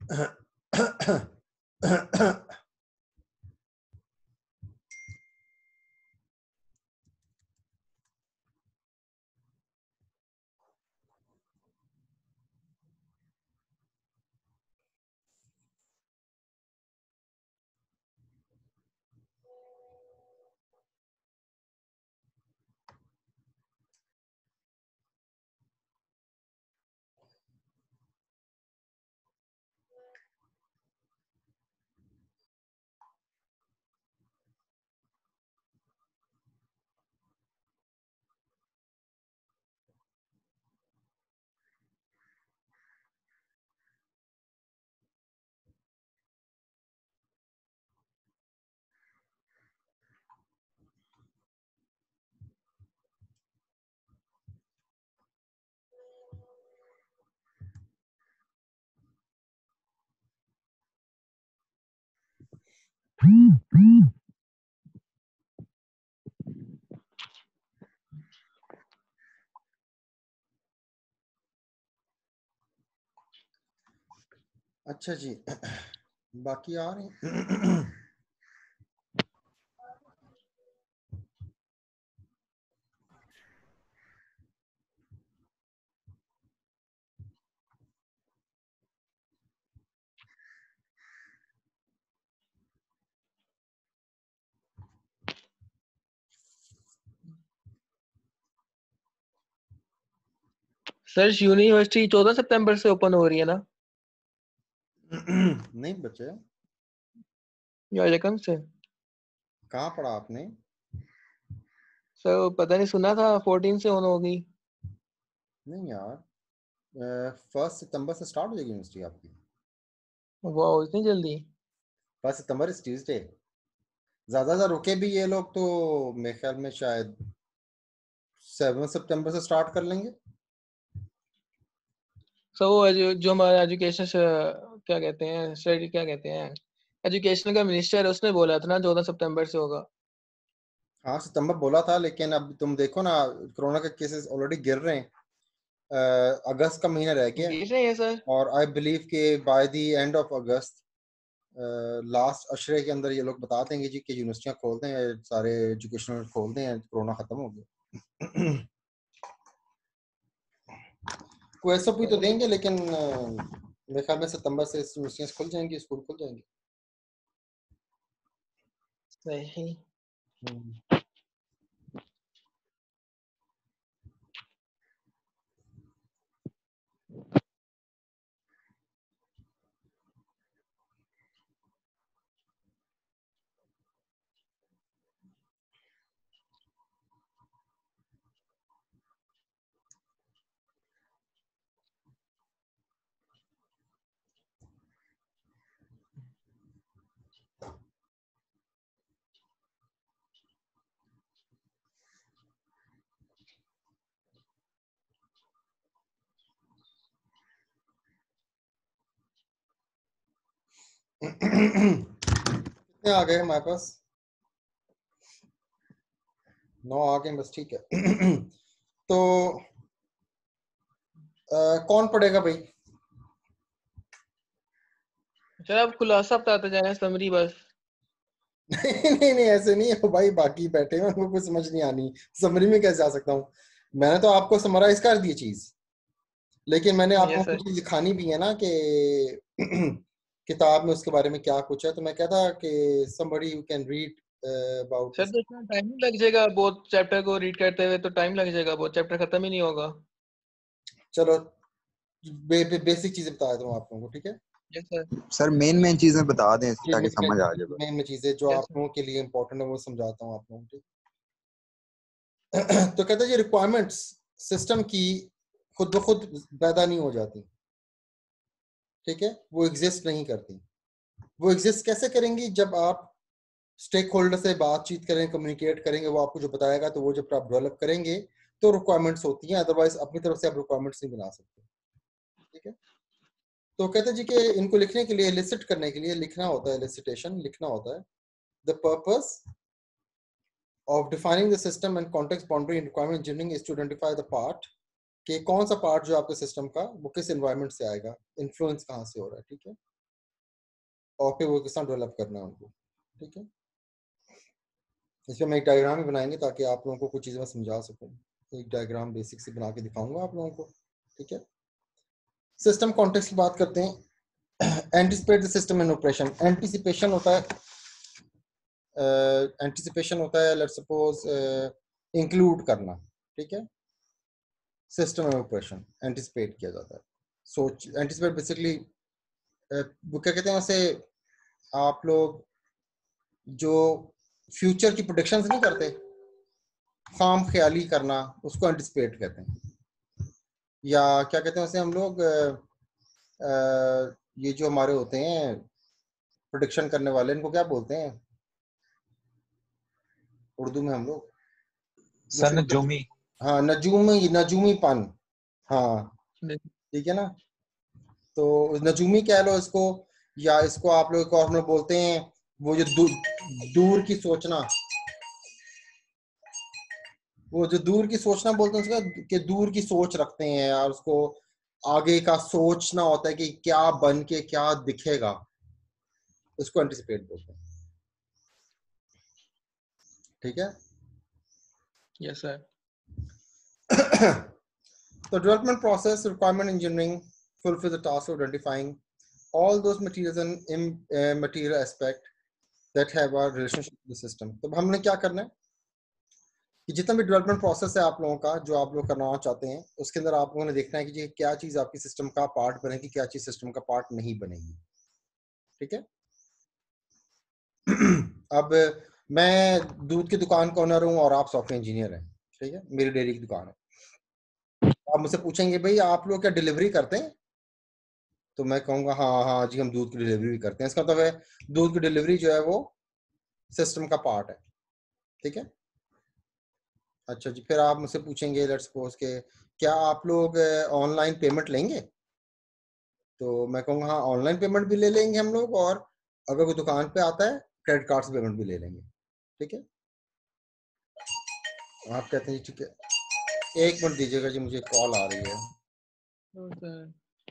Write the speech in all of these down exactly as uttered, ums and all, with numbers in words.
अच्छा जी, बाकी आ रहे हैं। सर यूनिवर्सिटी चौदह सितंबर से ओपन हो रही है ना? नहीं बच्चे, या यकम से? कहाँ पढ़ा आपने? सर पता नहीं, सुना था फोर्टीन से ऑन होगी। नहीं यार, फर्स्ट सितंबर से स्टार्ट हो जाएगी यूनिवर्सिटी आपकी। वाह, इतनी जल्दी? First September is Tuesday. ज्यादा ज्यादा रुके भी ये लोग तो मेरे ख्याल में शायद सेवन सितंबर से स्टार्ट कर लेंगे। सर वो एजु- जो हमारा एजुकेशन क्या कहते हैं, स्टडी क्या कहते हैं, एजुकेशन का मिनिस्टर है, उसने बोला था ना चौदह सितंबर से होगा। हाँ सितंबर बोला था, लेकिन अब तुम देखो ना, कोरोना के केसेस ऑलरेडी गिर रहे हैं। अ, अगस्त का महीना रह गया है, गिर रहे हैं सर? और आई बिलीव कि by the end of August, last अशरे के अंदर ये लोग बता देंगे जी कि यूनिवर्सिटियां खोल दें, सारे एजुकेशनल खोल दें, कोरोना खत्म हो गया। कोई एसओपी तो देंगे, लेकिन अ, मेरे ख्याल में सितंबर से यूनिवर्सिटियां खुल जाएंगी, स्कूल खुल जाएंगे। सही। हम्म। कितने आ गए हमारे पास? नौ आ गए बस, ठीक है। तो अ, कौन पढ़ेगा भाई? सर आप खुलासा बताते जाए, समरी बस। नहीं नहीं नहीं, ऐसे नहीं है भाई, बाकी बैठे हैं उनको कुछ समझ नहीं आनी, समरी में कैसे जा सकता हूँ? मैंने तो आपको समराइज कर दी चीज, लेकिन मैंने आपको यस सर। कुछ दिखानी भी है ना कि किताब में उसके बारे में क्या कुछ है। तो मैं कहता कि somebody you can read about sir this. तो इसमें टाइम लग जाएगा, बहुत चैप्टर को रीड करते हुए तो टाइम लग जाएगा, बहुत चैप्टर खत्म ही नहीं होगा। चलो, बे, बे, बेसिक चीजें बता देता हूँ आप लोगों को, ठीक है? Yes sir. Sir main main चीजें बता दें जी, ताकि मुझे समझ आ जाए बस। मेन में चीजें जो यस आप सर। लोगों के लिए इंपॉर्टेंट है वो समझाता हूँ आप लोगों को, ठीक? तो कहते हैं ये रिक्वायरमेंट्स सिस्टम की खुद ब खुद पैदा नहीं हो जाती, ठीक है? वो एग्जिस्ट नहीं करती। वो एग्जिस्ट कैसे करेंगी? जब आप स्टेक होल्डर से बातचीत करें, कम्युनिकेट करेंगे, वो आपको जो बताएगा, तो वो जब आप डेवलप करेंगे तो रिक्वायरमेंट्स होती हैं, अदरवाइज अपनी तरफ से आप रिक्वायरमेंट्स नहीं बना सकते, ठीक है? तो कहते हैं जी कि इनको लिखने के लिए, एलिसिट करने के लिए लिखना होता है, एलिसिटेशन लिखना होता है। The purpose of defining the system and context boundary and requirement engineering is to identify the part कि कौन सा पार्ट जो आपके सिस्टम का वो किस एनवायरनमेंट से आएगा, इन्फ्लुएंस कहाँ से हो रहा है, ठीक है? और फिर वो किस तरह डेवलप करना है उनको। ठीक है, इसमें मैं एक डायग्राम भी बनाएंगे ताकि आप लोगों को कुछ चीज़ें मैं समझा सकूं। एक डायग्राम बेसिक से बना के दिखाऊंगा आप लोगों को। ठीक है, सिस्टम कॉन्टेक्स्ट की बात करते हैं। Anticipate the system in operation. Anticipation होता है एंटिसिपेशन uh, होता है लेट्स सपोज इंक्लूड करना। ठीक है, सिस्टम में ऑपरेशन एंटिसिपेट किया जाता है। सोच एंटिसिपेट बेसिकली वो क्या कहते हैं उसे, आप लोग जो फ्यूचर की प्रोडिक्शंस नहीं करते, खाम ख्याली करना, उसको एंटिसिपेट कहते हैं। या क्या कहते हैं उसे हम लोग, आ, आ, ये जो हमारे होते हैं प्रोडिक्शन करने वाले, इनको क्या बोलते हैं उर्दू में हम लोग? सर नजूमी। हाँ, नजूमी, नजूमीपन। हाँ ठीक है ना, तो नजूमी कह लो इसको, या इसको आप लोग और में बोलते हैं वो जो दू, दूर की सोचना, वो जो दूर की सोचना बोलते हैं उसका, कि दूर की सोच रखते हैं यार, उसको आगे का सोचना होता है कि क्या बन के क्या दिखेगा, उसको एंटिसिपेट बोलते हैं। ठीक है, यस सर। तो development process, requirement engineering fulfill the task of identifying all those materials and uh, material aspect that have a relationship with the system। तो हमने क्या करना है कि जितना भी डेवलपमेंट प्रोसेस है आप लोगों का, जो आप लोग करना चाहते हैं, उसके अंदर आप लोगों ने देखना है कि जी क्या चीज आपकी सिस्टम का पार्ट बनेगी, क्या चीज सिस्टम का पार्ट नहीं बनेगी। ठीक है, अब मैं दूध की दुकान का ओनर हूँ और आप सॉफ्टवेयर इंजीनियर हैं। ठीक है, मेरी डेयरी की दुकान है। आप मुझसे पूछेंगे भाई आप लोग क्या डिलीवरी करते हैं, तो मैं कहूँगा हाँ हाँ जी हम दूध की डिलीवरी भी करते हैं। इसका मतलब है दूध की डिलीवरी जो है वो सिस्टम का पार्ट है। ठीक है, अच्छा जी, फिर आप मुझसे पूछेंगे लेट्स सपोज के क्या आप लोग ऑनलाइन पेमेंट लेंगे, तो मैं कहूँगा हाँ ऑनलाइन पेमेंट भी ले लेंगे हम लोग, और अगर कोई दुकान पे आता है क्रेडिट कार्ड से पेमेंट भी ले लेंगे। ठीक है, आप कहते हैं जी ठीक है, एक मिनट दीजिएगा जी मुझे कॉल आ रही है। सर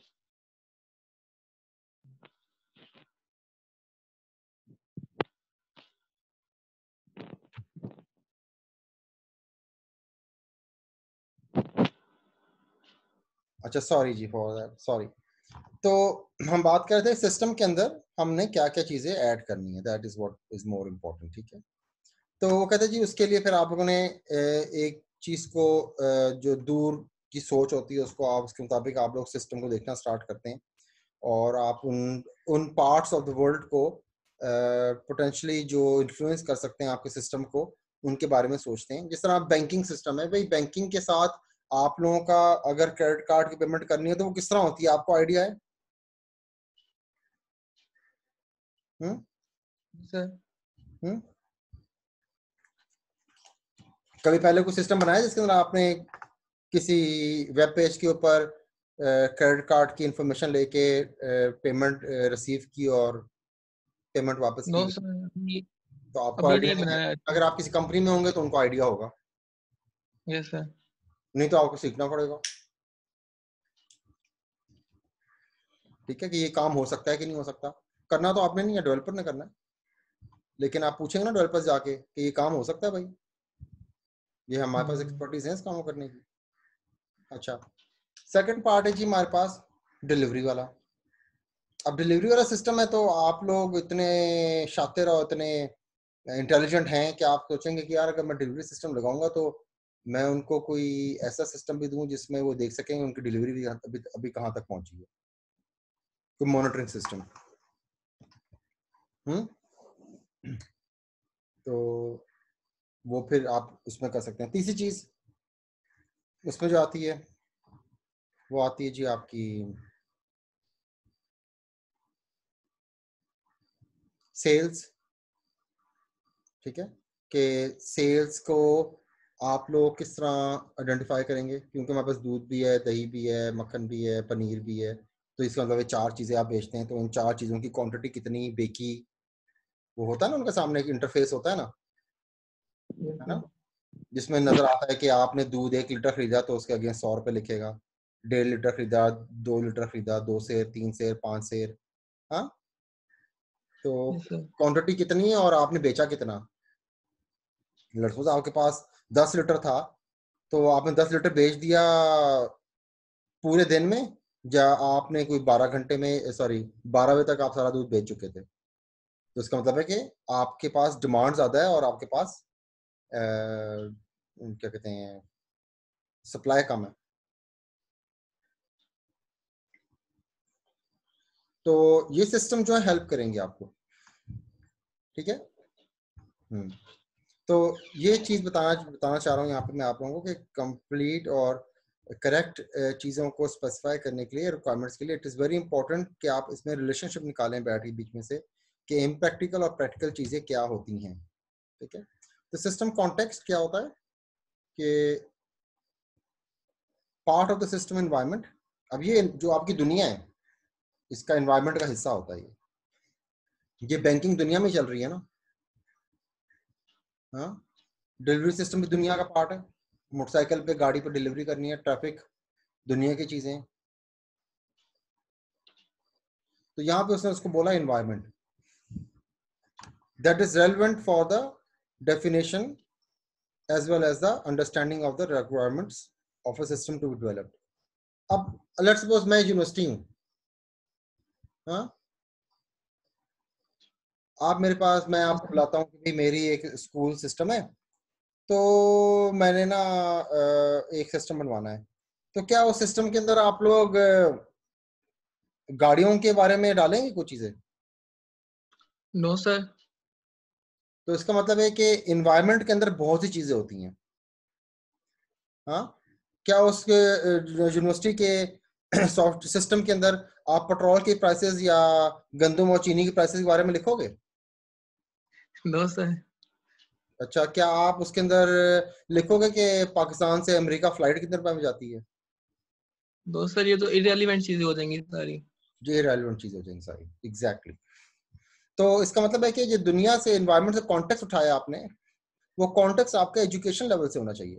अच्छा सॉरी जी फॉर दैट, सॉरी। तो हम बात कर रहे थे सिस्टम के अंदर हमने क्या क्या चीजें ऐड करनी है, that is what is more important. ठीक है, तो वो कहते हैं जी उसके लिए फिर आप लोगों ने एक चीज को जो दूर की सोच होती है उसको आप उसके मुताबिक आप लोग सिस्टम को देखना स्टार्ट करते हैं, और आप उन उन पार्ट्स ऑफ द वर्ल्ड को पोटेंशियली जो इन्फ्लुएंस कर सकते हैं आपके सिस्टम को, उनके बारे में सोचते हैं। जिस तरह बैंकिंग सिस्टम है, भाई बैंकिंग के साथ आप लोगों का अगर क्रेडिट कार्ड की पेमेंट करनी है तो वो किस तरह होती है, आपको आइडिया है? हम्म सर हम्म कभी पहले कोई सिस्टम बनाया जिसके अंदर आपने किसी वेब पेज के ऊपर क्रेडिट कार्ड की इंफॉर्मेशन लेके पेमेंट रिसीव की और पेमेंट वापस नो की? सर तो आपको अभी आइडिया नहीं नहीं है। बनाया। अगर आप किसी कंपनी में होंगे तो उनको आइडिया होगा, यस सर। नहीं तो आपको सीखना पड़ेगा। ठीक है, कि ये काम हो सकता है कि नहीं हो सकता। करना तो आपने नहीं है, डेवलपर ने करना है, लेकिन आप पूछेंगे ना डेवलपर जाके कि ये काम हो सकता है भाई, ये हमारे पास एक्सपर्टीज है इस काम को करने की। अच्छा, सेकंड पार्ट है जी हमारे पास डिलीवरी वाला। अब डिलीवरी वाला सिस्टम है तो आप लोग इतने शातिर और इतने इंटेलिजेंट हैं कि आप सोचेंगे कि यार अगर मैं डिलीवरी सिस्टम लगाऊंगा तो मैं उनको कोई ऐसा सिस्टम भी दूं जिसमें वो देख सकेंगे उनकी डिलीवरी भी अभी अभी कहाँ तक पहुंची है, कोई मॉनिटरिंग सिस्टम। हम्म तो वो फिर आप उसमें कर सकते हैं। तीसरी चीज उसमें जो आती है वो आती है जी आपकी सेल्स। ठीक है, कि सेल्स को आप लोग किस तरह आइडेंटिफाई करेंगे, क्योंकि हमारे पास दूध भी है, दही भी है, मक्खन भी है, पनीर भी है, तो इसका मतलब चार चीज़ें आप बेचते हैं, तो उन चार चीज़ों की क्वांटिटी कितनी बेकी, वो होता है ना उनका सामने एक इंटरफेस होता है ना, है ना, जिसमें नजर आता है कि आपने दूध एक लीटर खरीदा तो उसके अगेंस्ट सौ रुपये लिखेगा, डेढ़ लीटर खरीदा, दो लीटर खरीदा, दो सेर, तीन सेर, पाँच सेर। हाँ, तो Yes, sir. क्वांटिटी कितनी है और आपने बेचा कितना। लेट्स सपोज आपके पास दस लीटर था, तो आपने दस लीटर बेच दिया पूरे दिन में, या आपने कोई बारह घंटे में, सॉरी बारह बजे तक आप सारा दूध बेच चुके थे। तो इसका मतलब है कि आपके पास डिमांड ज्यादा है और आपके पास आ, क्या कहते हैं, सप्लाई कम है। तो ये सिस्टम जो है हेल्प करेंगे आपको, ठीक है। हम्म तो ये चीज बताना बताना चाह रहा हूँ यहाँ पे मैं आप लोगों को कि कंप्लीट और करेक्ट चीज़ों को स्पेसिफाई करने के लिए, रिक्वायरमेंट्स के लिए, इट इज़ वेरी इंपॉर्टेंट कि आप इसमें रिलेशनशिप निकालें बैठ के बीच में से कि इम्प्रैक्टिकल और प्रैक्टिकल चीज़ें क्या होती हैं, ठीक है। तो सिस्टम कॉन्टेक्स्ट क्या होता है कि part of the system environment. अब ये जो आपकी दुनिया है इसका एनवायरनमेंट का हिस्सा होता है। ये ये बैंकिंग दुनिया में चल रही है ना, हाँ। डिलीवरी सिस्टम भी दुनिया का पार्ट है, मोटरसाइकिल पे गाड़ी पे डिलीवरी करनी है, ट्रैफिक दुनिया की चीजें। तो यहाँ पे उसने उसको बोला environment that is relevant for the definition as well as the understanding of the requirements of a system to be developed. अब let's suppose मैं यूनिवर्सिटी हूँ, हाँ, आप मेरे पास, मैं आपको बुलाता हूँ कि भाई मेरी एक स्कूल सिस्टम है, तो मैंने ना एक सिस्टम बनवाना है। तो क्या उस सिस्टम के अंदर आप लोग गाड़ियों के बारे में डालेंगे कुछ चीजें? No sir. तो इसका मतलब है कि इन्वायरमेंट के अंदर बहुत सी चीजें होती हैं, हाँ। क्या उसके यूनिवर्सिटी के सॉफ्ट सिस्टम के अंदर आप पेट्रोल के प्राइसेस या गंदम और चीनी के प्राइसेस के बारे में लिखोगे? No sir. अच्छा, क्या आप उसके अंदर लिखोगे कि पाकिस्तान से अमेरिका फ्लाइट कितने रुपए में जाती है? नो सर, ये तो इररिलेवेंट चीजें हो जाएंगी सारी। ये रेलेवेंट चीज हो जाएंगी सारी, एग्जैक्टली exactly. तो इसका मतलब है कि ये दुनिया से, एनवायरनमेंट से कॉन्टेक्स्ट उठाया आपने, वो कॉन्टेक्स्ट आपका एजुकेशन लेवल से होना चाहिए।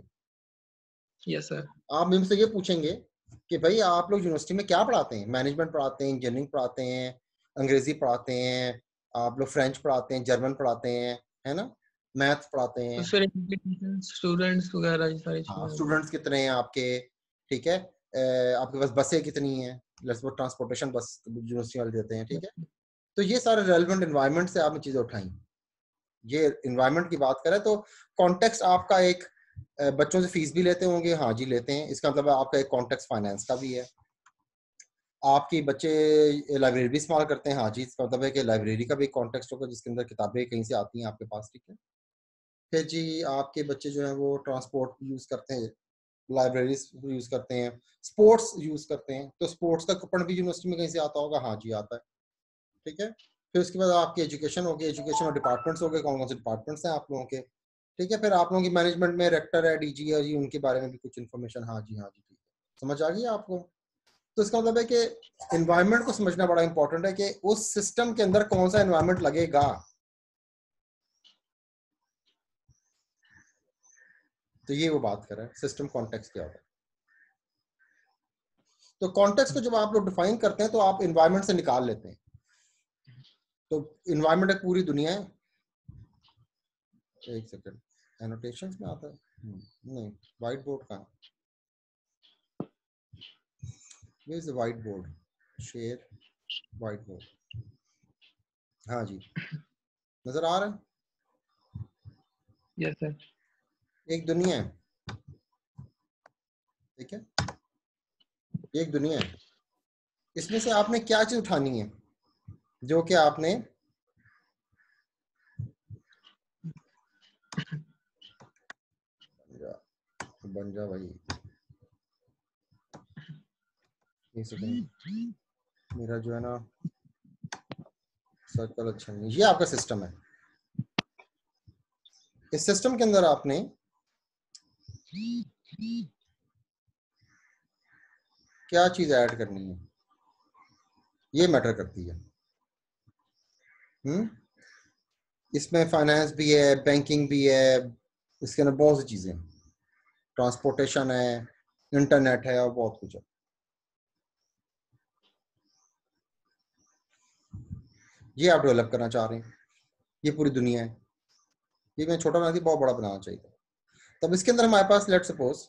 Yes sir. आप मुझसे ये पूछेंगे कि भाई आप लोग यूनिवर्सिटी में क्या पढ़ाते हैं? मैनेजमेंट पढ़ाते हैं, इंजीनियरिंग पढ़ाते हैं, अंग्रेजी पढ़ाते हैं, आप लोग फ्रेंच पढ़ाते हैं, जर्मन पढ़ाते हैं, है ना, मैथ पढ़ाते तो हैं, सर स्टूडेंट्स वगैरह ये सारी हाँ। चीजें। स्टूडेंट्स कितने हैं आपके, ठीक है, अ, आपके पास बसें कितनी हैं, let's suppose transportation bus university वाले देते हैं, ठीक है। तो ये सारे रेलेवेंट एनवायरनमेंट से आपने चीजें उठाई। ये एनवायरनमेंट की बात करें तो कॉन्टेक्स्ट आपका एक, बच्चों से फीस भी लेते होंगे, हाँ जी लेते हैं, इसका मतलब आपका एक कॉन्टेक्स्ट फाइनेंस का भी है। आपके बच्चे लाइब्रेरी भी इस्तेमाल करते हैं, हाँ जी, इसका मतलब है कि लाइब्रेरी का भी कॉन्टेक्स्ट होगा जिसके अंदर किताबें कहीं से आती हैं आपके पास, ठीक है। फिर जी आपके बच्चे जो हैं वो ट्रांसपोर्ट यूज करते हैं, लाइब्रेरीज यूज करते हैं, स्पोर्ट्स यूज करते हैं, तो स्पोर्ट्स का कूपन भी यूनिवर्सिटी में कहीं से आता होगा, हाँ जी आता है, ठीक है। फिर उसके बाद आपकी एजुकेशन होगी, एजुकेशन और डिपार्टमेंट्स हो गए, कौन कौन से डिपार्टमेंट्स हैं आप लोगों के, ठीक है। फिर आप लोगों की मैनेजमेंट में रेक्टर है, डीजी है जी, उनके बारे में भी कुछ इन्फॉर्मेशन, हाँ जी हाँ जी, ठीक है, समझ आ गई आपको। तो इसका मतलब है कि एनवायरनमेंट को समझना बड़ा इंपॉर्टेंट है कि उस सिस्टम के अंदर कौन सा एनवायरनमेंट लगेगा। तो ये वो बात कर रहा है सिस्टम कॉन्टेक्स्ट क्या होता है। तो कॉन्टेक्स्ट को जब आप लोग डिफाइन करते हैं तो आप एनवायरनमेंट से निकाल लेते हैं। तो एनवायरनमेंट एक पूरी दुनिया है, एक सेकंड, एनोटेशंस में आता है नहीं, व्हाइट बोर्ड का, where is the white board, share white board, हाँ जी नजर आ रहा है। Yes sir. एक दुनिया है, ठीक है, एक दुनिया है, इसमें से आपने क्या चीज उठानी है जो कि आपने बन जा भाई, एक सेकंड, मेरा जो है ना सर्कल अच्छा नहीं, ये आपका सिस्टम है। इस सिस्टम के अंदर आपने क्या चीज ऐड करनी है, ये मैटर करती है। हम्म इसमें फाइनेंस भी है, बैंकिंग भी है, इसके अंदर बहुत सी चीजें, ट्रांसपोर्टेशन है, इंटरनेट है और बहुत कुछ है। ये आप डेवलप करना चाह रहे हैं, ये पूरी दुनिया है, ये मैं छोटा बना दी, बहुत बड़ा बनाना चाहिए। तब इसके अंदर हमारे पास लेट सपोज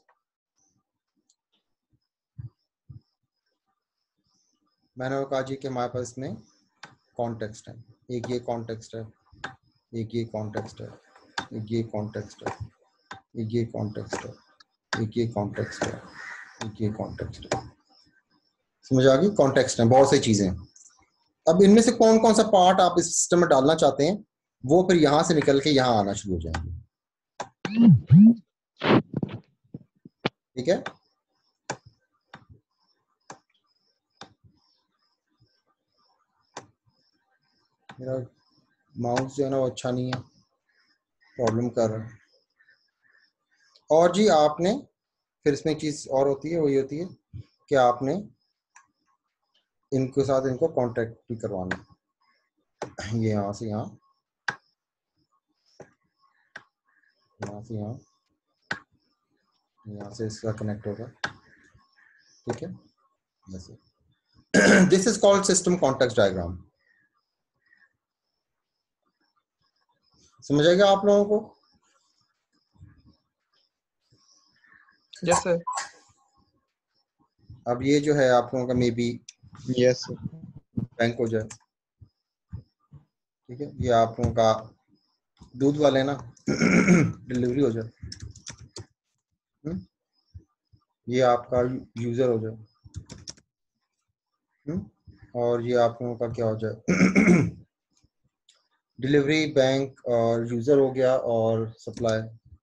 मैंने कहा जी कि हमारे पास इसमें कॉन्टेक्स्ट है, एक ये कॉन्टेक्स्ट है, एक ये कॉन्टेक्स्ट है, एक ये कॉन्टेक्स्ट है, एक ये कॉन्टेक्स्ट है, एक ये कॉन्टेक्स्ट है, एक ये कॉन्टेक्स्ट है। समझ आ गई? कॉन्टेक्स्ट है, बहुत सी चीजें। अब इनमें से कौन कौन सा पार्ट आप इस सिस्टम में डालना चाहते हैं, वो फिर यहां से निकल के यहां आना शुरू हो जाएंगे। ठीक है? मेरा माउस जो है ना वो अच्छा नहीं है, प्रॉब्लम कर रहा है। और जी आपने फिर इसमें एक चीज और होती है, वही होती है कि आपने इनके साथ इनको कॉन्टेक्ट भी करवाना है। ये यहाँ से यहाँ, यहाँ से यहाँ, यहाँ से इसका कनेक्ट होगा। ठीक है? This is called system context diagram. समझ आएगा आप लोगों को? Yes sir. अब ये जो है आप लोगों का मे बी यस बैंक हो जाए। ठीक है? ये आप लोगों का दूध वाले ना डिलीवरी हो जाए। हुँ? ये आपका यूजर हो जाए। हुँ? और ये आप लोगों का क्या हो जाए डिलीवरी, बैंक और यूजर हो गया, और सप्लाई।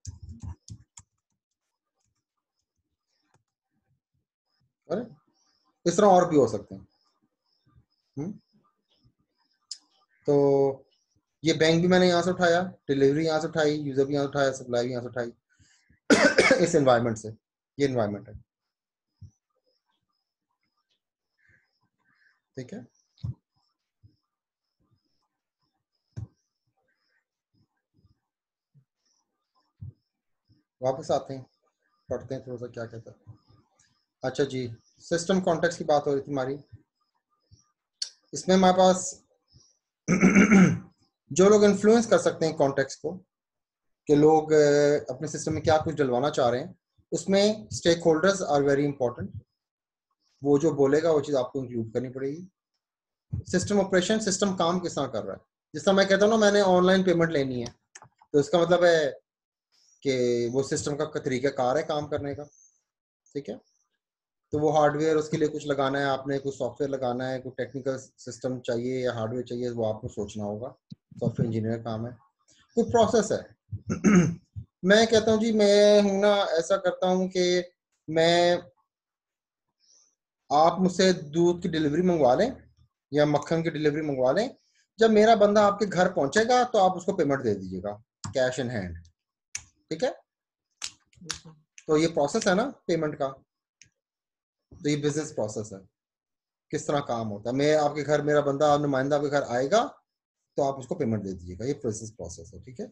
अरे इस तरह और भी हो सकते हैं। हुँ? तो ये बैंक भी मैंने यहाँ से उठाया, डिलीवरी यहाँ से उठाई, यूजर भी यहाँ से उठाया, सप्लाई भी यहाँ से उठाई इस एनवायरनमेंट से। ये एनवायरनमेंट है। ठीक है? वापस आते हैं, पढ़ते हैं थोड़ा सा क्या कहता है। अच्छा जी, सिस्टम कॉन्टेक्स्ट की बात हो रही थी हमारी। इसमें हमारे पास जो लोग इन्फ्लुएंस कर सकते हैं कॉन्टेक्स्ट को, कि लोग अपने सिस्टम में क्या कुछ डलवाना चाह रहे हैं, उसमें stakeholders are very important. वो जो बोलेगा वो चीज़ आपको इंक्लूड करनी पड़ेगी। सिस्टम ऑपरेशन, सिस्टम काम किस तरह कर रहा है। जिस तरह मैं कहता हूँ ना मैंने ऑनलाइन पेमेंट लेनी है, तो इसका मतलब है कि वो सिस्टम का तरीका कार है काम करने का। ठीक है? तो वो हार्डवेयर, उसके लिए कुछ लगाना है आपने, कुछ सॉफ्टवेयर लगाना है, कुछ टेक्निकल सिस्टम चाहिए या हार्डवेयर चाहिए, वो आपको सोचना होगा। सॉफ्टवेयर इंजीनियर काम है, कोई प्रोसेस है। मैं कहता हूँ जी, मैं हूँ ना ऐसा करता हूँ कि मैं, आप मुझसे दूध की डिलीवरी मंगवा लें या मक्खन की डिलीवरी मंगवा लें, जब मेरा बंदा आपके घर पहुंचेगा तो आप उसको पेमेंट दे दीजिएगा कैश इन हैंड। ठीक है? तो ये प्रोसेस है ना पेमेंट का, तो ये बिजनेस प्रोसेस है, किस तरह काम होता है। मैं आपके घर, मेरा बंदा नुमाइंदा आपके घर आएगा तो आप उसको पेमेंट दे दीजिएगा, ये बिजनेस प्रोसेस है। ठीक है?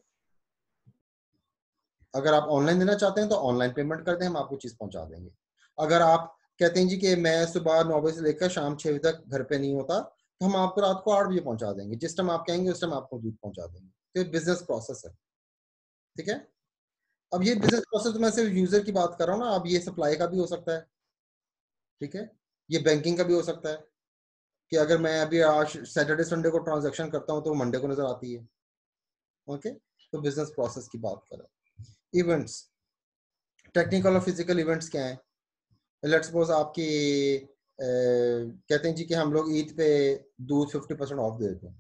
अगर आप ऑनलाइन देना चाहते हैं तो ऑनलाइन पेमेंट कर दें, हम आपको चीज पहुंचा देंगे। अगर आप कहते हैं जी कि मैं सुबह नौ बजे से लेकर शाम छह बजे तक घर पे नहीं होता, तो हम आपको रात को आठ बजे पहुंचा देंगे, जिस टाइम आप कहेंगे उस टाइम आपको दूध पहुंचा देंगे। तो ये बिजनेस प्रोसेस है। ठीक है? अब ये बिजनेस प्रोसेस मैं सिर्फ यूजर की बात कर रहा हूँ ना, अब ये सप्लाई का भी हो सकता है। ठीक है? ये बैंकिंग का भी हो सकता है कि अगर मैं अभी आज सैटरडे संडे को ट्रांजैक्शन करता हूँ तो मंडे को नजर आती है। ओके? तो बिजनेस प्रोसेस की बात करें। इवेंट्स, टेक्निकल और फिजिकल इवेंट्स क्या है? लेट्स सपोज आपकी ए, कहते हैं जी कि हम लोग ईद पे दूध फिफ्टी परसेंट ऑफ दे देते हैं।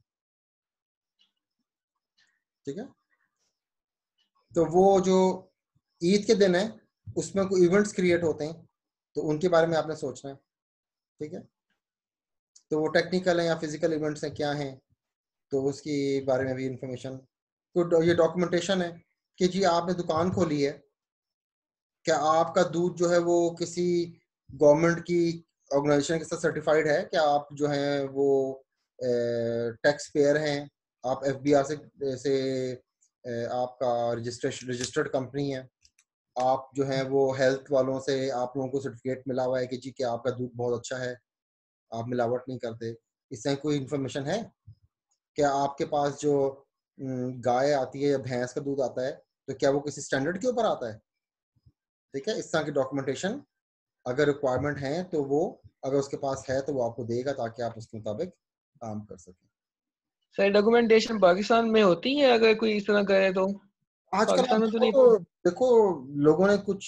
ठीक है? तो वो जो ईद के दिन है उसमें कोई इवेंट्स क्रिएट होते हैं, तो उनके बारे में आपने सोचना है। ठीक है? तो वो टेक्निकल है या फिजिकल इवेंट्स हैं, क्या हैं, तो उसके बारे में भी इंफॉर्मेशन। तो ये डॉक्यूमेंटेशन है कि जी आपने दुकान खोली है, क्या आपका दूध जो है वो किसी गवर्नमेंट की ऑर्गेनाइजेशन के साथ सर्टिफाइड है, क्या आप जो है वो टैक्स पेयर हैं, आप एफ बी आर से, से आपका रजिस्ट्रेशन रजिस्टर्ड कंपनी है, आप जो है वो हेल्थ वालों से आप लोगों को सर्टिफिकेट मिला हुआ है कि जी कि आपका दूध बहुत अच्छा है, आप मिलावट नहीं करते, इस तरह कोई इन्फॉर्मेशन है। क्या आपके पास जो हम्म, गाय आती है या भैंस का दूध आता है तो क्या वो किसी स्टैंडर्ड के ऊपर आता है? ठीक है, इस तरह की डॉक्यूमेंटेशन अगर रिक्वायरमेंट है तो वो अगर उसके पास है तो वो आपको देगा ताकि आप उसके मुताबिक काम कर सकें। सर डॉक्यूमेंटेशन पाकिस्तान में होती है अगर कोई इस तरह करे तो? आजकल आप पाकिस्तान में तो देखो नहीं। तो देखो लोगों ने कुछ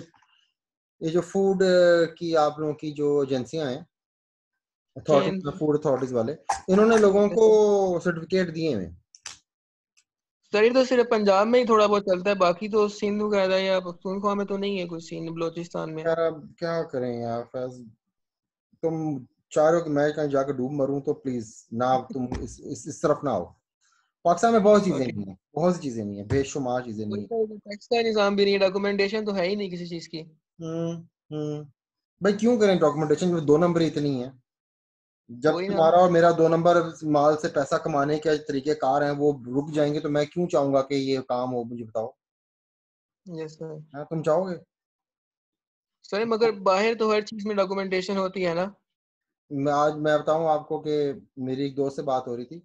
ये जो फूड की आप लोगों की जो एजेंसियां हैं चेन। अथॉरिटीज फूड अथॉरिटीज वाले, इन्होंने लोगों को सर्टिफिकेट दिए हैं। सर ये तो सिर्फ पंजाब में ही थोड़ा बहुत चलता है, बाकी तो सिंध वगैरह या पख्तूनख्वा में तो नहीं है कोई सीन, बलोचिस्तान में। यार अब क्या करें यार फैज, तुम चाह रहे हो कि मैं कहीं जाकर डूब मरूं तो प्लीज ना, तुम इस इस, इस तरफ ना आओ। पाकिस्तान में बहुत चीजें ओके। नहीं है, बहुत सी चीजें नहीं है, बेशुमार चीजें नहीं कोई है। तो टैक्स का निजाम भी नहीं है, डॉक्यूमेंटेशन तो है ही नहीं किसी चीज की। हम्म हम्म भाई क्यों करें डॉक्यूमेंटेशन में, दो नंबर इतनी है। जब वही ना। तुम्हारा और मेरा दो नंबर माल से पैसा कमाने के तरीके कार हैं वो रुक जाएंगे तो मैं क्यों चाहूंगा कि ये काम हो, मुझे बताओ। Yes sir. हाँ तुम चाहोगे? सर मगर बाहर तो हर चीज में डॉक्यूमेंटेशन होती है ना। मैं आज मैं बताऊं आपको कि मेरी एक दोस्त से बात हो रही थी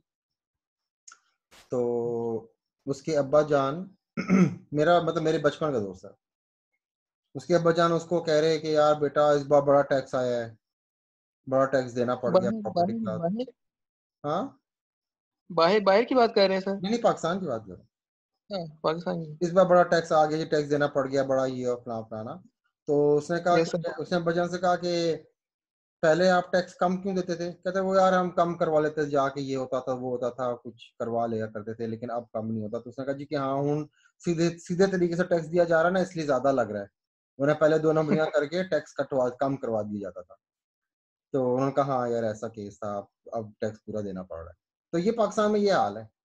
तो उसके अब्बा जान मेरा मतलब मेरे बचपन का दोस्त है, उसके अब्बा जान उसको कह रहे हैं कि यार बेटा इस बार बड़ा टैक्स आया है, बड़ा टैक्स देना पड़ गया बाहर प्रॉपर्टी बाहर का। बाहर हाँ बाहर बाहर की बात कर रहे हैं सर। नहीं नहीं, पाकिस्तान की बात कर रहा हूँ। हाँ पाकिस्तान की। इस बार बड़ा टैक्स आ गया जी, टैक्स देना पड़ गया बड़ा, ये और फलाना फलाना। तो उसने कहा यस कि सर। उसने अब्बा जान से कहा कि पहले आप टैक्स कम क्यों देते थे? कहते वो यार हम कम करवा लेते थे, जाके ये होता था वो होता था कुछ करवा लिया करते थे लेकिन अब कम नहीं होता। तो उसने कहा जी कि हाँ हूँ सीधे सीधे तरीके से टैक्स दिया जा रहा है ना इसलिए ज्यादा लग रहा है, उन्हें पहले दो नंबरियां करके टैक्स कटवा कम करवा दिया जाता था। तो उन्होंने कहा हाँ यार ऐसा केस था, अब अब टैक्स पूरा देना पड़ रहा है। तो ये पाकिस्तान में ये हाल है।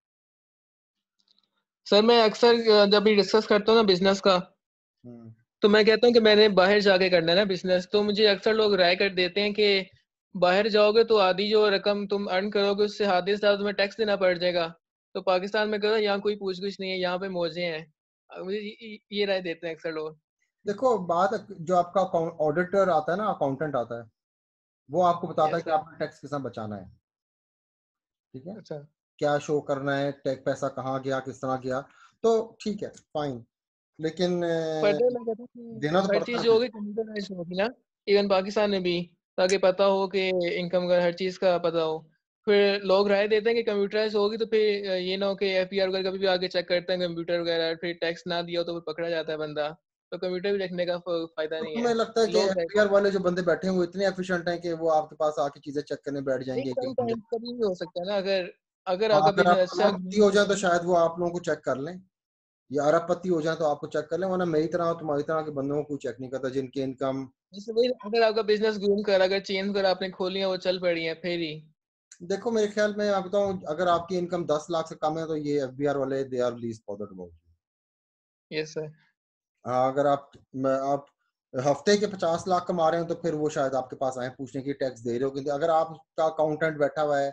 सर मैं अक्सर अ, जब भी डिस्कस करता हूँ ना बिजनेस का, हम्म तो मैं कहता हूँ कि मैंने बाहर जाके करना है ना बिजनेस, तो मुझे अक्सर लोग राय कर देते हैं कि बाहर जाओगे तो आधी जो रकम तुम अर्न करोगे उससे आधे से ज्यादा तुम्हें टैक्स देना पड़ जाएगा। तो पाकिस्तान में करो यहाँ कोई पूछ कुछ नहीं है, यहाँ पे मौजे हैं। अ, मुझे ये ये- ये राय देते हैं अक्सर लोग। देखो बात जो आपका ऑडिटर आता है ना, अकाउंटेंट आता है, वो आपको बताता है यस कि सर। आपने टैक्स कितना बचाना है। ठीक है, अच्छा। क्या शो करना है, टैक्स पैसा कहाँ गया किस तरह गया, तो ठीक है फाइन, लेकिन पर अ, जो मैं कहता हूँ देना कि तो हर पड़ता चीज है जो फिर। होगी कंप्यूटराइज होगी ना, इवन पाकिस्तान में भी, ताकि पता हो कि इनकम का हर चीज का पता हो। फिर लोग राय देते हैं कि कंप्यूटराइज होगी तो फिर अ, ये ना हो कि एफ आई आर वगैरह कभी भी आगे चेक करते हैं कंप्यूटर वगैरह, फिर टैक्स ना दिया हो तो फिर पकड़ा जाता है बंदा। तो कंप्यूटर भी रखने का फ- फायदा तो नहीं है। तुम्हें लगता है कि लोग राय एफआईआर वाले जो बंदे बैठे हैं वो इतने एफिशिएंट हैं कि वो आपके पास आके चीजें चेक करने बैठ नहीं, जाएंगे कि सम नहीं? टाइम कभी भी हो सकता है ना, अगर अगर हाँ, आपका अगर आप बिजनेस अच्छा करोड़पति हो जाए तो ग्रो। शायद वो आप लोगों को चेक कर लें, या अरबपति हो जाए तो आपको चेक कर लें, वरना मेरी तरह और तुम्हारी तरह के बंदों को कोई चेक नहीं करता जिनकी इनकम। जैसे वही अगर आपका बिजनेस ग्रूम कर, अगर चेन अगर आपने खोली है वो चल पड़ी है फिर ही। देखो मेरे ख्याल में आप बताऊं, अगर आपकी इनकम दस लाख से कम है तो ये एफबीआर वाले they are least bothered about. Yes sir. हाँ अगर आप मैं आप हफ्ते के पचास लाख कमा रहे हो तो फिर वो शायद आपके पास आए पूछने की टैक्स दे रहे हो, क्योंकि अगर आपका अकाउंटेंट बैठा हुआ है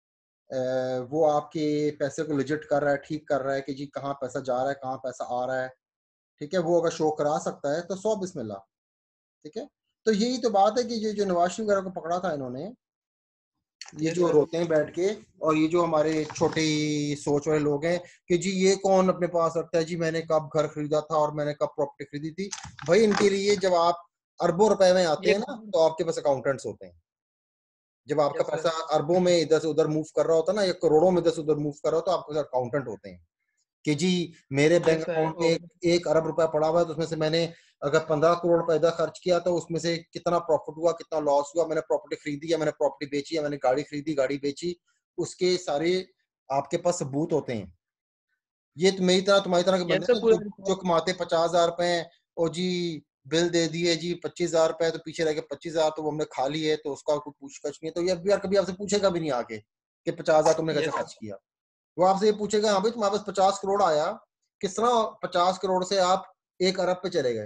अ, वो आपके पैसे को लिजिट कर रहा है, ठीक कर रहा है कि जी कहाँ पैसा जा रहा है कहाँ पैसा आ रहा है, ठीक है, वो अगर शो करा सकता है तो सौ बिस्मिल्लाह। ठीक है, तो यही तो बात है कि ये जो नवाज शरीफ वगैरह को पकड़ा था इन्होंने, ये यस जो सर। रोते हैं बैठ के, और ये जो हमारे छोटी सोच वाले लोग हैं कि जी ये कौन अपने पास रखता है, जी मैंने कब घर खरीदा था और मैंने कब प्रॉपर्टी खरीदी थी। भाई इनके लिए जब आप अरबों रुपए में आते ये हैं ना तो आपके पास अकाउंटेंट्स होते हैं। जब आपका यस पैसा सर। अरबों में इधर से उधर मूव कर रहा होता है ना, या करोड़ों में इधर से उधर मूव कर रहा होता है, तो आपके पास अकाउंटेंट होते हैं कि जी मेरे बैंक यस सर। अकाउंट में एक, एक अरब रुपया पड़ा हुआ है तो उसमें से मैंने अगर पंद्रह करोड़ रुपए इधर खर्च किया तो उसमें से कितना प्रॉफिट हुआ कितना लॉस हुआ, मैंने प्रॉपर्टी खरीदी या मैंने प्रॉपर्टी बेची या मैंने गाड़ी खरीदी गाड़ी बेची, उसके सारे आपके पास सबूत होते हैं। ये तो मेरी तरह तुम्हारी तरह के बंदे यस सर ना पूरा जो जो रिकॉर्ड। कमाते पचास हजार रुपए हैं और जी बिल दे दिए जी पच्चीस हजार रुपए तो पीछे रह गए पच्चीस हजार, तो वो हमने खा लिए तो उसका कोई पूछताछ नहीं है, तो ये एफबीआर कभी आपसे पूछेगा भी नहीं आके कि पचास हजार तुमने कैसे यस खर्च किया। वो आपसे ये पूछेगा हाँ भाई तुम्हारे पास पचास करोड़ आया, किस तरह पचास करोड़ से आप एक अरब पे चले गए।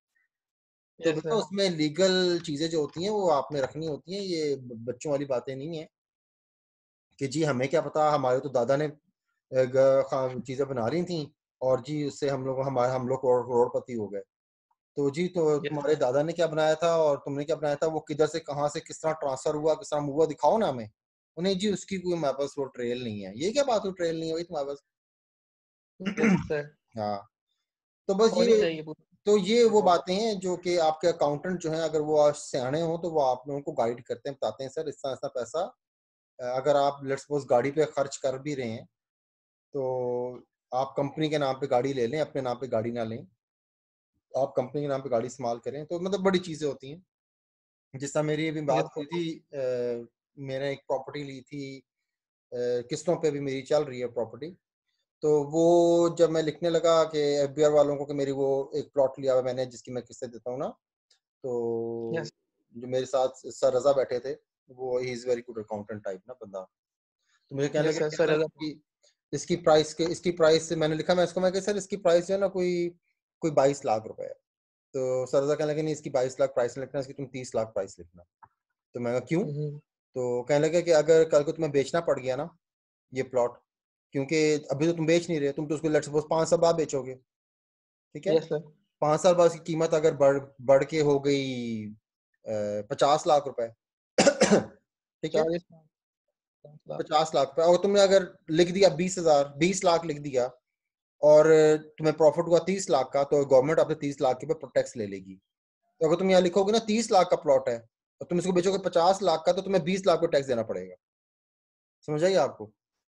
तो यस बेटा सर। उसमें लीगल चीजें जो होती हैं वो आपने रखनी होती हैं, ये बच्चों वाली बातें नहीं है कि जी हमें क्या पता, हमारे तो दादा ने चीजें बना रही थी और जी उससे हम लोग हमारे हम लोग करोड़पति हो गए। तो जी तो यस तुम्हारे दादा ने क्या बनाया था और तुमने क्या बनाया था, वो किधर से कहाँ से किस तरह ट्रांसफर हुआ किस तरह हुआ, दिखाओ ना हमें, उन्हें जी उसकी कोई हमारे पास वो ट्रेल नहीं है। ये क्या बात हो, ट्रेल नहीं है भाई तुम्हारे पास? यस सर, हाँ, तो बस होनी ये, चाहिए पूरी। तो ये वो बातें हैं जो कि आपके अकाउंटेंट जो हैं, अगर वो आज सियाने हो तो वो आप लोगों को गाइड करते हैं, बताते हैं सर इस तरह इतना पैसा अ, अगर आप लेट्स सपोज गाड़ी पे खर्च कर भी रहे हैं तो आप कंपनी के नाम पे गाड़ी ले लें, अपने नाम पे गाड़ी ना लें, आप कंपनी के नाम पे गाड़ी इस्तेमाल करें। तो मतलब बड़ी चीजें होती हैं। जिस तरह मेरी अभी यस बात हुई थी, अ, मैंने एक प्रॉपर्टी ली थी, अ, किस्तों पे भी मेरी चल रही है प्रॉपर्टी। तो वो जब मैं लिखने लगा कि एफबीआर वालों को कि मेरी वो एक प्लॉट लिया हुआ मैंने जिसकी मैं किस्तें देता हूँ ना, तो यस जो मेरे साथ सर रजा बैठे थे, वो he is very good accountant type ना बंदा, तो मुझे कहने यस लगे सर, कि सर यार इसकी इसकी प्राइस के इसकी प्राइस मैंने लिखा, मैं इसको मैं कि सर इसकी प्राइस जो है ना कोई कोई बाईस लाख रुपए है। तो सर रजा कहने लगे नहीं इसकी बाईस लाख प्राइस नहीं लिखना, इसकी तुम तीस लाख प्राइस लिखना। तो मैं कहा क्यों? तो कहने लगे कि अगर कल को तुम्हें बेचना पड़ गया ना ये प्लॉट, क्योंकि अभी तो तुम बेच नहीं रहे, तुम तो उसको लेट्स सपोज पाँच साल बाद बेचोगे, ठीक है? यस सर, पाँच साल बाद उसकी कीमत अगर बढ़ बढ़ के हो गई पचास लाख रुपए ठीक है, चालीस लाख। पचास लाख रुपए, और तुमने अगर लिख दिया बीस हजार बीस लाख लिख दिया और तुम्हें प्रॉफिट हुआ तीस लाख का, तो गवर्नमेंट आपसे तीस लाख के ऊपर टैक्स ले लेगी। तो अगर तुम यहाँ लिखोगे ना तीस लाख का प्लॉट है और तुम इसको बेचोगे पचास लाख का, तो तुम्हें बीस लाख को टैक्स देना पड़ेगा। समझ आइए आपको?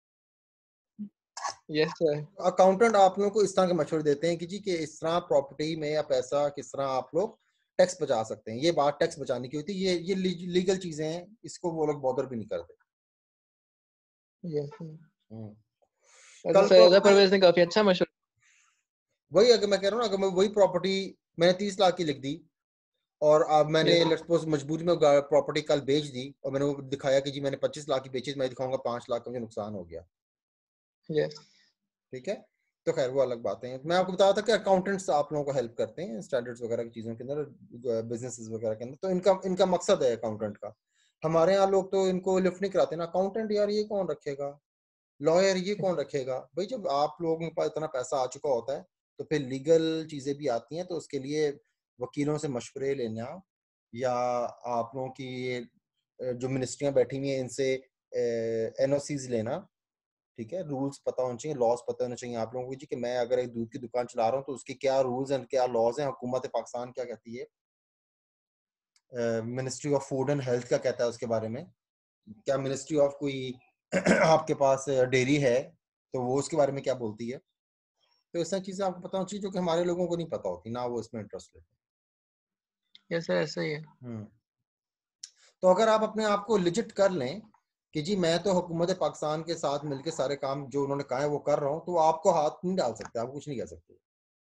यस सर, अकाउंटेंट आप लोगों को इस तरह के मशवरे देते हैं कि जी कि इस तरह प्रॉपर्टी में या पैसा किस तरह आप लोग टैक्स बचा सकते हैं। ये बात टैक्स बचाने की होती है, ये ये लीगल चीजें हैं, इसको वो लोग बॉदर भी नहीं करते। Yes sir. हम्म। वैसे कल सर को रजा अगर मैं परवेज ने काफी अच्छा मशवरा। वही अगर मैं कह रहा हूँ ना, अगर मैं वही प्रॉपर्टी मैंने तीस लाख की लिख दी और अब मैंने यस लेट्स सपोज मजबूरी में प्रॉपर्टी कल बेच दी और मैंने वो दिखाया कि जी मैंने पच्चीस लाख की बेची, मैं दिखाऊंगा पांच लाख का मुझे नुकसान हो गया, यस ठीक है? तो खैर वो अलग बातें हैं। मैं आपको बताया था कि अकाउंटेंट्स आप लोगों को हेल्प करते हैं स्टैंडर्ड्स वगैरह की चीज़ों के अंदर, बिजनेसेस वगैरह के अंदर, तो इनका इनका मकसद है अकाउंटेंट का। हमारे यहाँ लोग तो इनको लिफ्ट नहीं कराते ना, अकाउंटेंट यार ये कौन रखेगा, लॉयर ये कौन रखेगा। भाई जब आप लोगों के पास इतना पैसा आ चुका होता है तो फिर लीगल चीज़ें भी आती हैं, तो उसके लिए वकीलों से मशवरे लेना या आप लोगों की ये जो मिनिस्ट्रियाँ बैठी हुई हैं इनसे एन ओ सीज लेना, ठीक है? रूल्स पता होने चाहिए, लॉज पता होने चाहिए आप लोगों को जी कि मैं अगर एक दूध की दुकान चला रहा हूँ तो उसके क्या रूल्स एंड क्या लॉज हैं, हुकूमत पाकिस्तान क्या कहती है, ministry of food and health क्या कहता है उसके बारे में, क्या मिनिस्ट्री ऑफ कोई आपके पास डेयरी है तो वो उसके बारे में क्या बोलती है। तो इस तरह चीजें आपको पता होनी चाहिए जो कि हमारे लोगों को नहीं पता होती ना, वो इसमें इंटरेस्ट लेते यस सर, ऐसा ही है। हैं। हम्म। तो अगर आप अपने आप को लिजिट कर लें कि जी मैं तो हुकूमत पाकिस्तान के साथ मिलकर सारे काम जो उन्होंने कहा है वो कर रहा हूँ, तो आपको हाथ नहीं डाल सकते, आप कुछ नहीं कह सकते,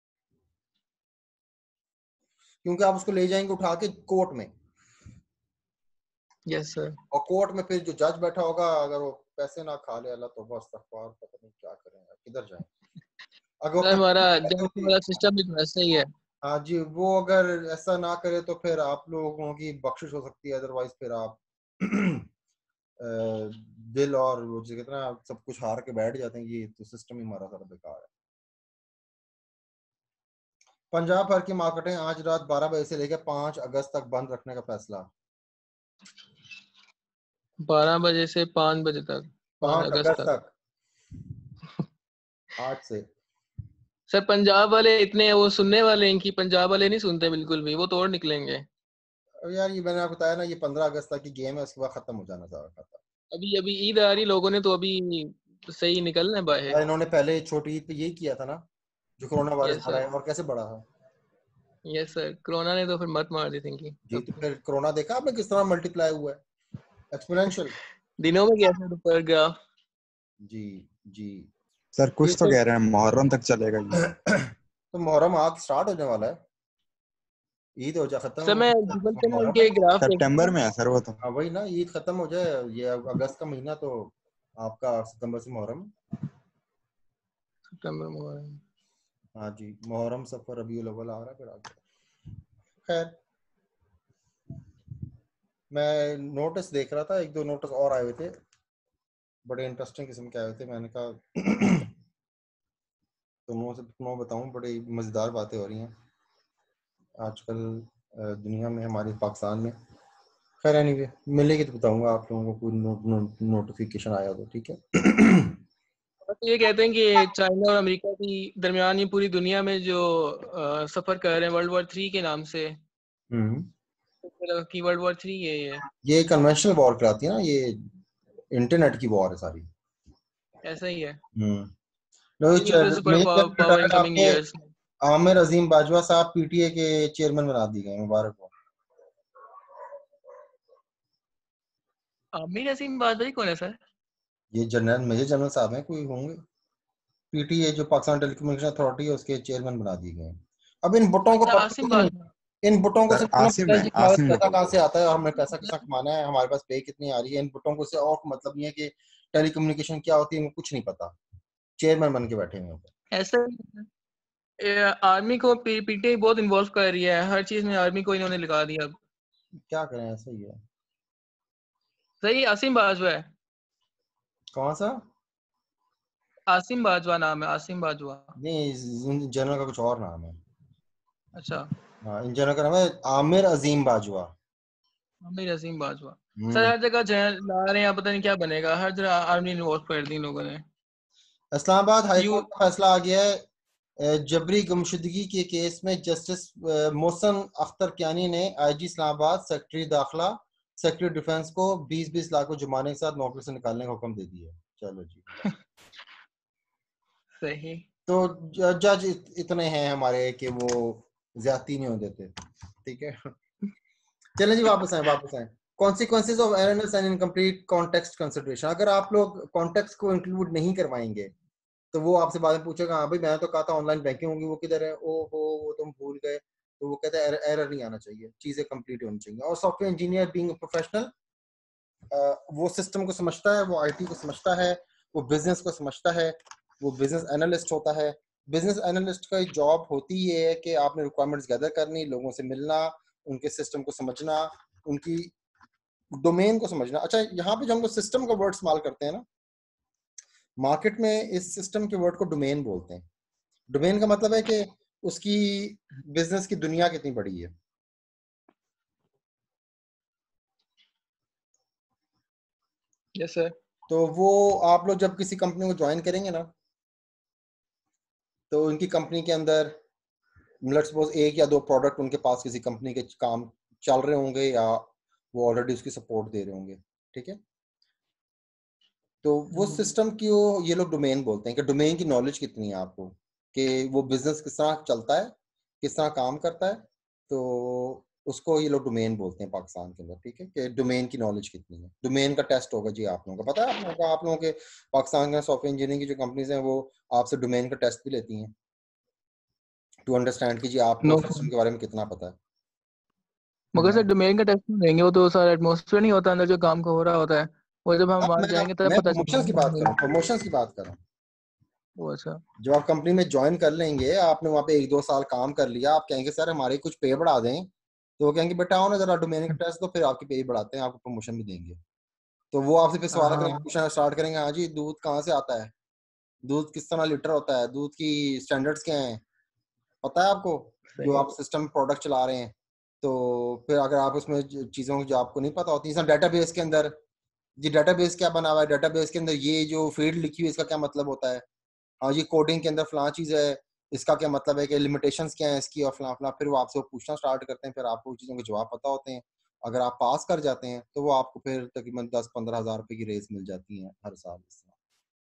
क्योंकि आप उसको ले जाएंगे उठा के कोर्ट में, यस सर, और कोर्ट में फिर जो जज बैठा होगा अगर वो पैसे ना खा ले, अल्लाह तौबा इस्तगफार, पता नहीं क्या करेंगे किधर जाए। अगर वो सर हमारा पैसे जज वाला सिस्टम भी तो ऐसा ही है। हाँ जी, वो अगर ऐसा ना करे तो फिर आप लोगों की बख्शिश हो सकती है, अदरवाइज फिर आप अ, दिल और वो जो कहते हैं ना सब कुछ हार के बैठ जाते हैं। ये तो सिस्टम ही हमारा सारा बेकार है। पंजाब भर की मार्केटें आज रात बारह बजे से लेकर पाँच अगस्त तक बंद रखने का फैसला। बारह बजे से पाँच बजे तक, पाँच पाँच अगस्त अगस्त तक। तक आज से। सर पंजाब वाले इतने वो सुनने वाले हैं कि पंजाब वाले नहीं सुनते बिल्कुल भी, वो तोड़ निकलेंगे। अब यार ये मैंने आपको बताया ना, ये पंद्रह अगस्त तक की गेम है, उसके बाद खत्म हो जाना सारा खाता। अभी अभी ईद आ रही, लोगों ने तो अभी सही निकलना है बाहर। इन्होंने पहले छोटी ईद पे यही किया था ना, जो कोरोना वायरस यस बढ़ा सर, है, और कैसे बढ़ा है। यस सर, कोरोना ने तो फिर मत मार दी थी जी, तो सबको। फिर कोरोना देखा आपने किस तरह मल्टीप्लाई हुआ है, एक्सपोनेंशियल। दिनों में कैसे ऊपर गया। जी जी। सर ये कुछ तो तो कह रहे हैं मुहर्रम तक चलेगा ये। तो मुहर्रम आग स्टार्ट होने वाला है, ईद हो जाए खत्म सर हो मैं गूगल जाए, पे ना मुहर्रम है। उनके ग्राफ देख रहा सितंबर था। में है सर वो तो। हाँ वही ना, ईद खत्म हो जाए, ये अगस्त का महीना तो आपका सितंबर से मुहर्रम है। सितंबर में। हाँ जी, मुहर्रम सफर रबीउल अव्वल आ रहा है फिर आगे। खैर मैं नोटिस देख रहा था, एक दो नोटिस और आए हुए थे, बड़े इंटरेस्टिंग किस्म के आए हुए थे। मैंने कहा तुम लोगों से तुम बताऊं, बड़ी मज़ेदार बातें हो रही हैं आजकल दुनिया में, हमारे पाकिस्तान में। खैर एनीवे मिलेगी तो बताऊंगा आप लोगों को, कोई नो, नो, नोटिफिकेशन आया तो ठीक है। तो ये कहते हैं कि चाइना और अमेरिका की दरमियान ये पूरी दुनिया में जो अ, सफर कर रहे हैं वर्ल्ड वॉर थ्री के नाम से, हम्म मतलब कि वर्ल्ड वॉर थ्री ये है, ये कन्वेंशनल वॉर कहलाती है ना, ये इंटरनेट की वॉर है सारी। ऐसा ही है। हम्म लो, Who will be च- super मुझे pow- जब power in बताया coming आपके years? आमिर अजीम बाजवा साहब पीटीए के चेयरमैन बना दिए गए, मुबारक हो। आमिर अजीम बाजवा कौन है सर? ये जनरल मेजर जनरल साहब हैं, कोई होंगे। पीटीए जो पाकिस्तान टेलीकम्युनिकेशन अथॉरिटी है उसके चेयरमैन बना दिए गए हैं। अब इन बुटों को अच्छा, पता आसिम कुछ नहीं, बाजवा। इन बुटों को सर सिर्फ इतना आसिम पता है है, जी हमारा आसिम है। पैसा कहाँ से आता है और हमें पैसा कैसा कमाना है, हमारे पास पे कितनी आ रही है। इन बुटों को से और मतलब नहीं है कि टेलीकम्युनिकेशन क्या होती है, इनको कुछ नहीं पता। चेयरमैन बन के बैठे हुए हैं। ऐसा ही है। ये आर्मी को पी, पीटीआई बहुत इन्वॉल्व कर रही है हर चीज में, आर्मी को इन्होंने लगा दिया अब। क्या करें, ऐसा ही है। सही, आसिम बाजवा है। कौन सा? आसिम बाजवा नाम है, आसिम बाजवा। नहीं, जनरल का कुछ और नाम है। अच्छा, हाँ, इन जनरल का नाम है आमिर अजीम बाजवा। आमिर अजीम बाजवा। सर हम्म हर जगह जहर ला रहे हैं, पता नहीं क्या बनेगा, हर जगह आर्मी इन्वॉल्व कर दी इन लोगों ने। इस्लामाबाद हाई यू कोर्ट का फैसला आ गया है। अ, जबरी गुमशुदगी के केस में जस्टिस अ, मोहसन अख्तर कियानी ने आईजी इस्लामाबाद, सेक्रेटरी दाखिला, सेक्रेटरी डिफेंस को बीस बीस लाख को जुर्माने के साथ नौकरी से निकालने का हुक्म दे दिया। चलो जी, सही। तो ज- जज इत, इतने हैं हमारे कि वो ज्यादती नहीं होने देते। ठीक है, चलें जी, वापस आए वापस आए। Consequences of erroneous and incomplete context consideration. अगर आप लोग कॉन्टेक्स्ट को इंक्लूड नहीं करवाएंगे तो वो आपसे बाद में पूछेगा, हाँ भाई मैंने तो कहा था ऑनलाइन बैंकिंग होगी, वो किधर है? ओ हो, वो तुम भूल गए। तो वो कहते हैं एरर नहीं आना चाहिए, चीजें कंप्लीट होनी चाहिए। और सॉफ्टवेयर इंजीनियर बीइंग प्रोफेशनल, वो सिस्टम को समझता है, वो आईटी को समझता है, वो बिजनेस को समझता है, वो बिजनेस एनालिस्ट होता है। बिजनेस एनालिस्ट का जॉब होती ये है कि आपने रिक्वायरमेंट्स गैदर करनी, लोगों से मिलना, उनके सिस्टम को समझना, उनकी डोमेन को समझना। अच्छा, यहाँ पे जो हम लोग सिस्टम का वर्ड इस्तेमाल करते हैं ना, मार्केट में इस सिस्टम के वर्ड को डोमेन बोलते हैं। डोमेन का मतलब है कि उसकी बिजनेस की दुनिया कितनी बड़ी है। Yes sir. तो वो आप लोग जब किसी कंपनी को ज्वाइन करेंगे ना, तो उनकी कंपनी के अंदर लेट्स सपोज एक या दो प्रोडक्ट उनके पास किसी कंपनी के काम चल रहे होंगे या वो ऑलरेडी उसकी सपोर्ट दे रहे होंगे। ठीक है, तो वो सिस्टम की वो ये लोग डोमेन बोलते हैं कि डोमेन की नॉलेज कितनी है आपको, कि वो बिजनेस किस तरह चलता है, किस तरह काम करता है। तो उसको ये लोग डोमेन बोलते हैं पाकिस्तान के अंदर। ठीक है, कि डोमेन की नॉलेज कितनी है। डोमेन का टेस्ट होगा जी, आप लोगों का पता है, आप लोगों का आप लोगों के पाकिस्तान के सॉफ्टवेयर इंजीनियरिंग की जो कंपनीज हैं वो आपसे डोमेन का टेस्ट भी लेती हैं टू अंडरस्टैंड कि जी आपको नो सिस्टम के बारे में कितना पता है। मगर सर डोमेन का टेस्ट नहीं देंगे, वो तो सारा एटमॉस्फेयर नहीं होता अंदर जो काम का हो रहा होता है, वो जब हम अब वहां मैं जाएंगे तब मैं पता प्रमोशंस की बात चलेगा। करूँ, प्रमोशंस की बात करूँ। वो अच्छा। जब आप कंपनी में ज्वाइन कर लेंगे, आपने वहाँ पे एक दो साल काम कर लिया, आप कहेंगे सर हमारे कुछ पे बढ़ा दें, तो वो कहेंगे बेटा आओ ना जरा डोमेन का टेस्ट, तो फिर आपकी पे बढ़ाते हैं, आपको प्रमोशन भी देंगे। तो वो आपसे फिर सवाल करेंगे, हाँ पूछना स्टार्ट करेंगे, हाँ जी दूध कहाँ से आता है, दूध किस तरह लीटर होता है, दूध की स्टैंडर्ड्स क्या हैं, पता है आपको, जो सही। आप सिस्टम प्रोडक्ट चला रहे हैं। तो फिर अगर आप उसमें चीज़ों जो आपको नहीं पता होती, डेटाबेस के अंदर जी डेटाबेस क्या बना हुआ है, डेटाबेस के अंदर ये जो फील्ड लिखी हुई है इसका क्या मतलब होता है, हाँ जी कोडिंग के अंदर फलां चीज़ है, इसका क्या मतलब है, कि लिमिटेशंस क्या है इसकी, और फलां फलां। फिर वो आपसे पूछना स्टार्ट करते हैं, फिर आपको चीज़ों के जवाब पता होते हैं। अगर आप पास कर जाते हैं तो वो आपको फिर तकरीबन दस पंद्रह हज़ार रुपए की रेस मिल जाती है हर साल इस तरह।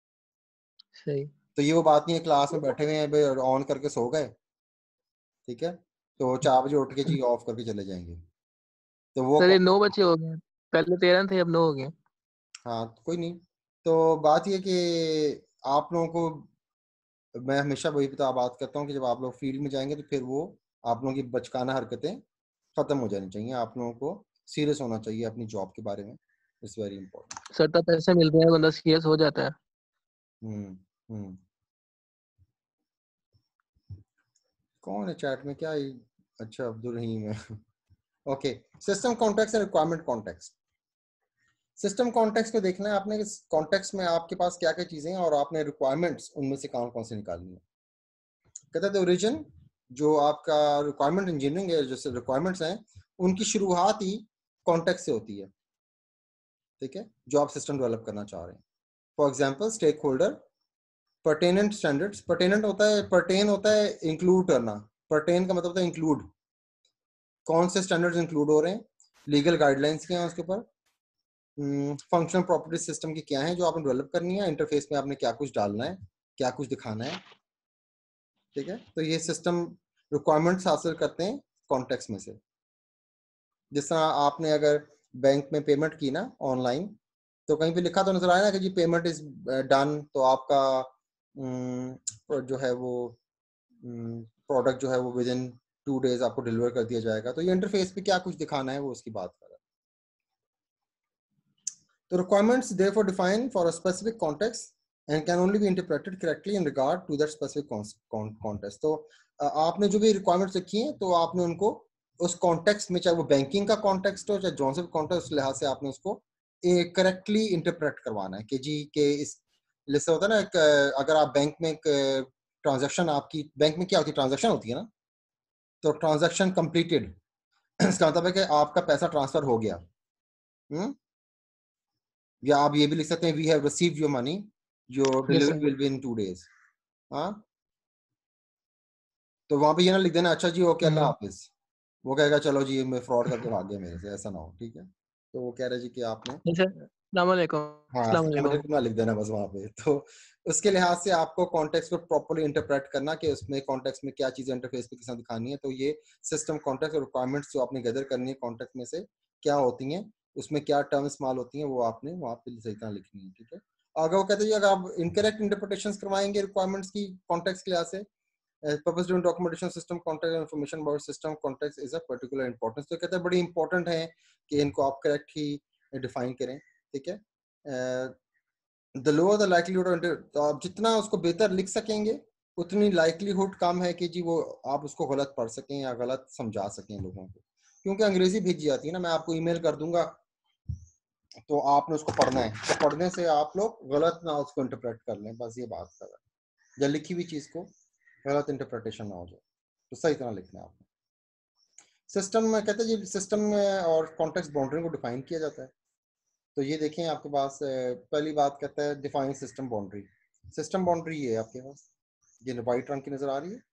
सही। तो ये वो बात नहीं है क्लास में बैठे हुए हैं ऑन करके सो गए, ठीक है, तो चार बजे उठ के जी ऑफ करके चले जाएंगे। तो वो सर ये नौ बच्चे हो गए, पहले तेरह थे अब नौ हो गए। हाँ तो कोई नहीं। तो बात ये कि आप लोगों को मैं हमेशा वही बता बात करता हूँ कि जब आप लोग फील्ड में जाएंगे तो फिर वो आप लोगों की बचकाना हरकतें खत्म हो जानी चाहिए। आप लोगों को सीरियस होना चाहिए अपनी जॉब के बारे में। It's very important. सर तब पैसे मिलते हैं, बंदा सीरियस हो जाता है। हम्म हम्म कौन है चैट में, क्या ये? अच्छा, अब्दुल रहीम है। Okay, system context and requirement context. System context में देखना है आपने, कॉन्टेक्स्ट में आपके पास क्या क्या चीजें हैं और आपने रिक्वायरमेंट्स उनमें से कौन कौन से निकालनी है। कहते हैं ओरिजिन, जो आपका रिक्वायरमेंट इंजीनियरिंग है, जैसे रिक्वायरमेंट्स हैं, उनकी शुरुआत ही कॉन्टेक्स्ट से होती है, ठीक है, जो आप सिस्टम डेवलप करना चाह रहे हैं। For example stakeholder, pertinent standards, pertinent होता है, पर्टेन होता है इंक्लूड करना, पर्टेन का मतलब होता है इंक्लूड, कौन से स्टैंडर्ड्स इंक्लूड हो रहे हैं, लीगल गाइडलाइंस क्या है उसके ऊपर, फंक्शनल प्रॉपर्टी सिस्टम की क्या है जो आपने डेवलप करनी है, इंटरफेस में आपने क्या कुछ डालना है, क्या कुछ दिखाना है, ठीक है। तो ये सिस्टम रिक्वायरमेंट्स हासिल करते हैं कॉन्टेक्स्ट में से। जिस तरह आपने अगर बैंक में पेमेंट की ना ऑनलाइन, तो कहीं पे लिखा तो नजर आया ना कि जी पेमेंट इज डन, तो आपका जो है वो प्रोडक्ट जो है वो विद इन टू डेज आपको डिलीवर कर दिया जाएगा। तो ये इंटरफेस पे क्या कुछ दिखाना है वो उसकी बात कर रहा है। तो requirements therefore define for a specific context and can only be interpreted correctly in regard to that specific context. तो आपने जो भी रिक्वायरमेंट्स लिखी हैं तो आपने उनको उस कॉन्टेक्स्ट में, चाहे वो बैंकिंग का कॉन्टेक्स्ट हो चाहे जौन सा कॉन्टेक्स्ट, उस लिहाज से आपने उसको करेक्टली इंटरप्रेट करवाना है कि जी के इस जैसे होता है ना, एक, अगर आप बैंक में एक ट्रांजैक्शन, आपकी बैंक में क्या होती है, ट्रांजैक्शन होती है ना, तो ट्रांजैक्शन कंप्लीटेड इसका मतलब है कि आपका पैसा ट्रांसफर हो गया। हुँ? या आप ये भी लिख सकते हैं we have received your money, your delivery will be in two days. हाँ, तो वहां पे ये ना लिख देना अच्छा जी ओके अल्लाह हाफिज, वो कहेगा चलो जी मैं फ्रॉड करके भाग गया मेरे से, ऐसा ना हो, ठीक है। तो वो कह रहे जी कि आपने अस्सलाम वालेकुम, हाँ अस्सलाम वालेकुम। ना लिख देना बस वहां पे। तो उसके लिहाज से आपको कॉन्टेक्स्ट को प्रॉपर्ली इंटरप्रेट करना कि उसमें कॉन्टेक्स्ट में क्या चीजें इंटरफेस पे किस तरह दिखानी है। तो ये सिस्टम कॉन्टेक्स्ट और रिक्वायरमेंट्स जो आपने गैदर करनी है कॉन्टेक्स्ट में से क्या होती हैं, उसमें क्या टर्म इस्तेमाल होती हैं, वो आपने वहाँ पे सही तरह लिखनी है, ठीक है। अगर वो कहते हैं अगर आप इनकरेक्ट इंटरप्रिटेशन करवाएंगे रिक्वायरमेंट्स की कॉन्टेक्स्ट के लिहाज से, purpose driven documentation system context and information about system context is a particular importance। तो कहते हैं बड़ी इंपॉर्टेंट है कि इनको आप करेक्ट ही डिफाइन करें, ठीक है। द लोअर द लाइक्लीहुड, तो आप जितना उसको बेहतर लिख सकेंगे उतनी लाइक्लीहुड कम है कि जी वो आप उसको गलत पढ़ सकें या गलत समझा सकें लोगों को, क्योंकि अंग्रेजी भेजी जाती है ना, मैं आपको ईमेल कर दूंगा तो आपने उसको पढ़ना है, तो पढ़ने से आप लोग गलत ना उसको इंटरप्रेट कर लें, बस ये बात कर रहा है, या लिखी हुई चीज को गलत इंटरप्रिटेशन ना हो जाए, तो सही तरह लिखना है आपने। सिस्टम में कहते हैं जी सिस्टम में और कॉन्टेक्स्ट बाउंड्री को डिफाइन किया जाता है। तो ये देखें आपके पास पहली बात कहता है define system boundary. System boundary ये है आपके पास, ये वाइट रंग की नजर आ रही है,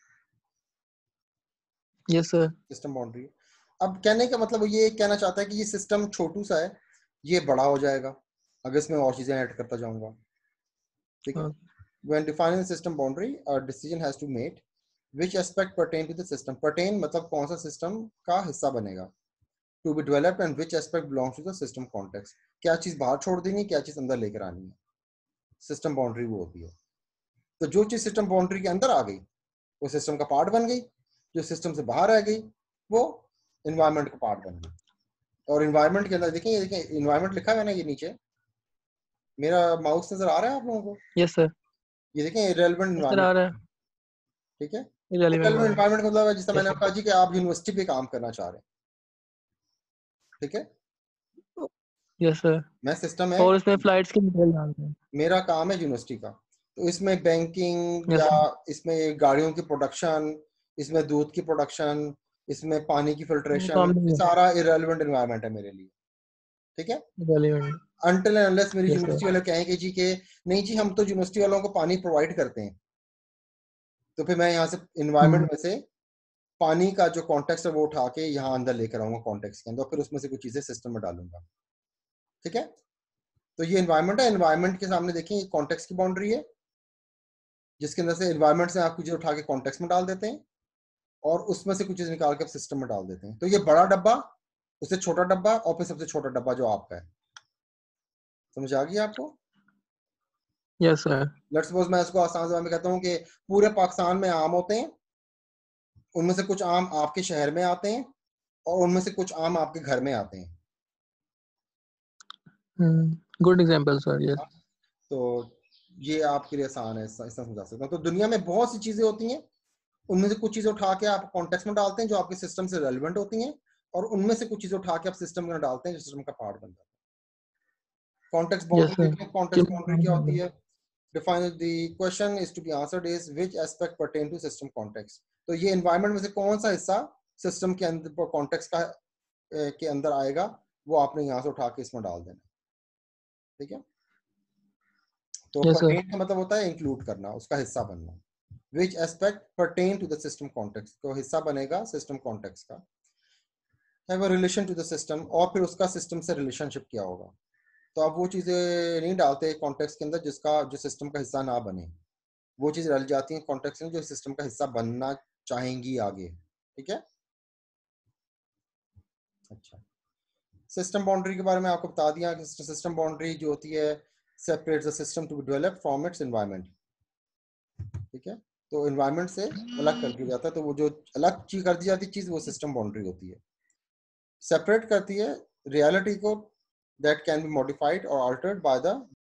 यस सर। System boundary. अब कहने का मतलब ये कहना चाहता है कि ये सिस्टम छोटू सा है, ये बड़ा हो जाएगा अगर इसमें और चीजें ऐड करता जाऊंगा, ठीक है। When defining the system boundary, a decision has to be made which aspect pertain to the system। pertain मतलब कौन सा सिस्टम का हिस्सा बनेगा, to be developed and which aspect belongs to the system context। क्या चीज बाहर छोड़ देनी, क्या चीज अंदर लेकर आनी है, सिस्टम बाउंड्री वो होती है। तो जो चीज सिस्टम बाउंड्री के अंदर आ गई वो सिस्टम का पार्ट बन गई, जो सिस्टम से बाहर आ गई वो इन्वायरमेंट का पार्ट बन गई। और इन्वायरमेंट के अंदर देखिए देखिए इन्वायरमेंट लिखा है ना, ये नीचे मेरा माउस नजर आ रहा है आप लोगों को? Yes sir. ये देखें इररिलेवेंट इन्वायरमेंट, ठीक है। इररिलेवेंट इन्वायरमेंट का मतलब है जिससे मैंने कहा जी कि आप यूनिवर्सिटी पे काम करना चाह रहे हैं, ठीक है। Yes sir. मैं सिस्टम है और इसमें फ्लाइट्स की डिटेल डालते हैं, मेरा काम है यूनिवर्सिटी का, तो इसमें बैंकिंग यस या सर। इसमें गाड़ियों की प्रोडक्शन, इसमें दूध की प्रोडक्शन, इसमें पानी की वो फिल्ट्रेशन, काम नहीं ये है सारा इररिलेवेंट एनवायरनमेंट है मेरे लिए, ठीक है। रेलेवेंट। अनटिल एंड अनलेस मेरी यस यूनिवर्सिटी सर। वाले कहें कि जी के नहीं जी हम तो यूनिवर्सिटी वालों को पानी प्रोवाइड करते हैं, तो फिर मैं यहाँ से इन्वायरमेंट में से पानी का जो कॉन्टेक्स्ट है वो उठा के यहाँ अंदर लेकर आऊंगा कॉन्टेक्स्ट के अंदर, फिर उसमें से कुछ चीजें सिस्टम में डालूंगा, ठीक है। तो ये एनवायरनमेंट है, एनवायरनमेंट के सामने देखिए ये कॉन्टेक्स्ट की बाउंड्री है जिसके अंदर से एनवायरनमेंट से आप कुछ उठा के कॉन्टेक्स्ट में डाल देते हैं और उसमें से कुछ चीज निकाल के सिस्टम में डाल देते हैं। तो ये बड़ा डब्बा, उससे छोटा डब्बा और फिर सबसे छोटा डब्बा जो आपका है, समझ आ गई आपको? Yes sir. लेट्स सपोज मैं इसको आसान ज़बान में कहता हूँ कि पूरे पाकिस्तान में आम होते हैं, उनमें से कुछ आम आपके शहर में आते हैं और उनमें से कुछ आम आपके घर में आते हैं। Good example sir. यस। तो ये आपके लिए आसान है, ऐसा समझा सकता हूँ। तो दुनिया में बहुत सी चीजें होती हैं, उनमें से कुछ चीजें उठा के आप कॉन्टेक्स्ट में डालते हैं जो आपके सिस्टम से रेलिवेंट होती हैं, और उनमें से कुछ चीजें उठा के आप सिस्टम में डालते हैं जो सिस्टम का पार्ट बन जाता है। Context yes boundary sir. देखिए, कॉन्टेक्स्ट बाउंड्री क्या होती है? Define the question is to be answered is which aspect pertain to system context। तो ये environment में से कौन सा हिस्सा सिस्टम के अंदर कॉन्टेक्स्ट का के अंदर आएगा वो आपने यहाँ से उठा के इसमें डाल देना, ठीक है। तो Yes, sir. परटेन का मतलब होता है इंक्लूड करना, उसका हिस्सा बनना। Which aspect pertain to the system context, तो हिस्सा बनेगा सिस्टम कॉन्टेक्स्ट का। Have a relation to the system, और फिर उसका सिस्टम से रिलेशनशिप क्या होगा। तो आप वो चीज़ें नहीं डालते कॉन्टेक्स्ट के अंदर जिसका जो सिस्टम का हिस्सा ना बने, वो चीज़ डाली जाती है कॉन्टेक्स्ट में जो सिस्टम का हिस्सा बनना चाहेंगी आगे, ठीक है। अच्छा, सिस्टम बाउंड्री के बारे में आपको बता दिया कि सिस्टम बाउंड्री जो होती है separates the system to be developed from its environment, ठीक है। तो एनवायरनमेंट से अलग कर दिया जाता है, तो वो जो अलग चीज कर दी जाती चीज वो सिस्टम बाउंड्री होती है। सेपरेट करती है रियलिटी को दैट कैन बी मॉडिफाइड और अल्टर्ड बाय द